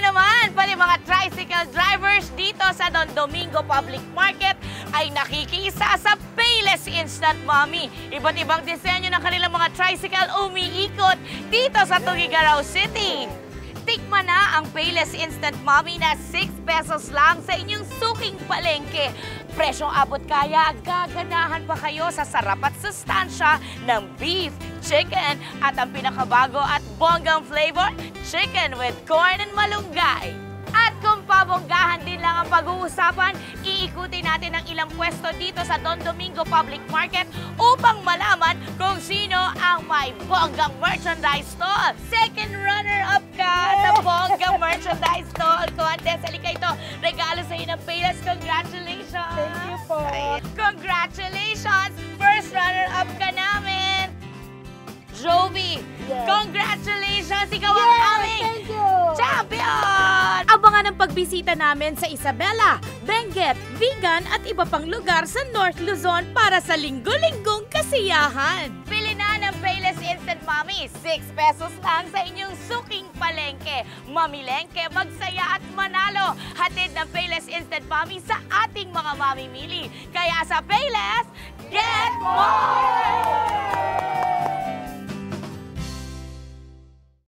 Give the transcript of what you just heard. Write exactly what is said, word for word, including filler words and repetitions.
naman, pati mga tricycle drivers dito sa Don Domingo Public Market ay nakikisa sa Payless Instant Mommy. Iba't ibang disenyo ng kanilang mga tricycle umiikot dito sa Tuguegarao City. Tikman na ang Payless Instant Mommy na six pesos lang sa inyong suking palengke. Presyong abot kaya, gaganahan pa kayo sa sarap at sustansya ng beef, chicken at ang pinakabago at bonggang flavor, chicken with corn and malunggay. At kung pabonggahan din lang ang pag-uusapan, iikutin natin ang ilang pwesto dito sa Don Domingo Public Market upang malaman kung sino ang may bonggang merchandise stall. Second runner-up ka sa bonggang merchandise stall contest. Halika ito, regalo sa iyo ng Payless. Congratulations! Thank you po. Congratulations! First runner-up ka namin! Joby, yes. Congratulations! Ikaw ang Yes, aming thank you. champion! Abangan ang pagbisita namin sa Isabela, Benguet, Vigan at iba pang lugar sa North Luzon para sa linggo-linggong kasiyahan. Pili na ng Payless Instant Mommy, six pesos lang sa inyong suking palengke. Mamilengke, magsaya at manalo. Hatid ng Payless Instant Mommy sa ating mga mamimili. Kaya sa Payless, get more!